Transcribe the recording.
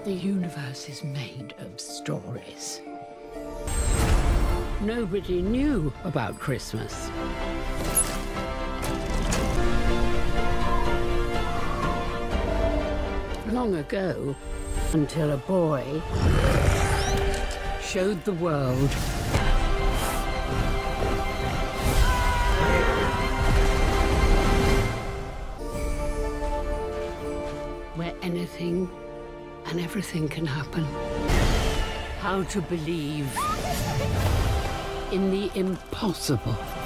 The universe is made of stories. Nobody knew about Christmas. Long ago, until a boy showed the world where anything and everything can happen. How to believe in the impossible.